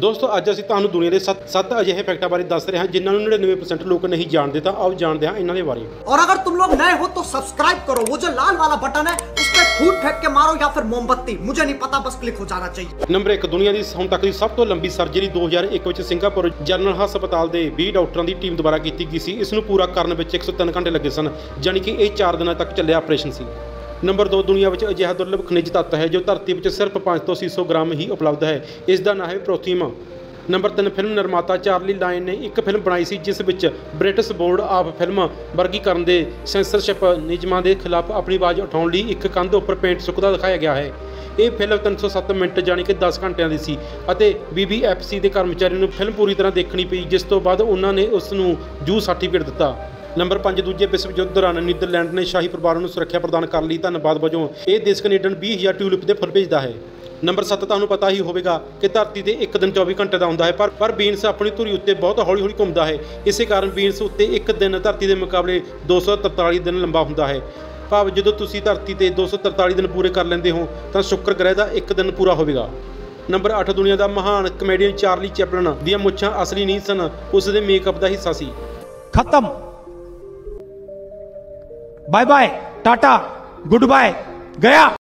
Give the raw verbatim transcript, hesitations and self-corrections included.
दोस्तों अज असीं तुहानूं दुनिया के सत्त सत्त अजिहे फैक्टां बारे दस रहे हैं जिन्होंने निन्यानवे परसेंट लोग नहीं जानते। तो आओ जानते हैं इन्हां दे बारे। और अगर तुम लोग नए हो तो सब्सक्राइब करो, वो जो लाल वाला बटन है उस पर फूट फेंक के मारो या फिर मोमबत्ती, मुझे नहीं पता, बस क्लिक हो जाना चाहिए। नंबर एक, दुनिया की हुण तक की सब तो लंबी सर्जरी दो हज़ार एक में सिंगापुर जनरल हस्पताल के बीस डॉक्टरों की टीम द्वारा की गई सी। इसनूं पूरा करने में एक सौ तीन घंटे लगे सन, यानी कि यह चार दिनों तक चलिया ऑपरेशन सी। नंबर दो, दुनिया में अजिहा दुर्लभ खनिज तत्व है जो धरती में सिर्फ पाँच तो छे सौ ग्राम ही उपलब्ध है। इसका नाम है प्रोथीम। नंबर तीन, फिल्म निर्माता चार्ली लायन ने एक फिल्म बनाई सी जिस विच ब्रिटिश बोर्ड ऑफ फिल्म वर्गीकरण के सेंसरशिप नियमां के खिलाफ अपनी आवाज़ उठाने लिए एक कंध उपर पेंट सुकदा दिखाया गया है। ये फिल्म तीन सौ सत्त मिनट यानी कि दस घंटिया की सी अते बी बी एफ सी के कर्मचारी नूं फिल्म पूरी तरह देखनी पई, जिस तो बाद उन्होंने उसनूं जू सर्टिफिकेट दिता। नंबर पाँच, दूजे विश्व युद्ध दौरान नीदरलैंड ने शाही परिवार को सुरक्षा प्रदान कर ली धन्यवाद वजों ये देश कनेडन बीस हज़ार ट्यूलिप के फुल भेजता है। नंबर सत्त, तुहानूं पता ही होगा कि धरती से एक दिन चौबीस घंटे का होंदा है, पर पर बीनस अपनी धुरी उत्ते बहुत हौली हौली घूमता है। इस कारण बीनस उत्ते एक दिन धरती के मुकाबले दो सौ तरताली दिन लंबा होंदा है। भाव जो तुसीं धरती से दो सौ तरताली दिन पूरे कर लेंदे हो तो शुक्र ग्रह का एक दिन पूरा होगा। नंबर अठ, दुनिया का महान कमेडियन चार्ली चैपलिन दी मुछां असली नहीं सन, उसके मेकअप का हिस्सा सी। खत्म, bye bye, tata, goodbye, गया।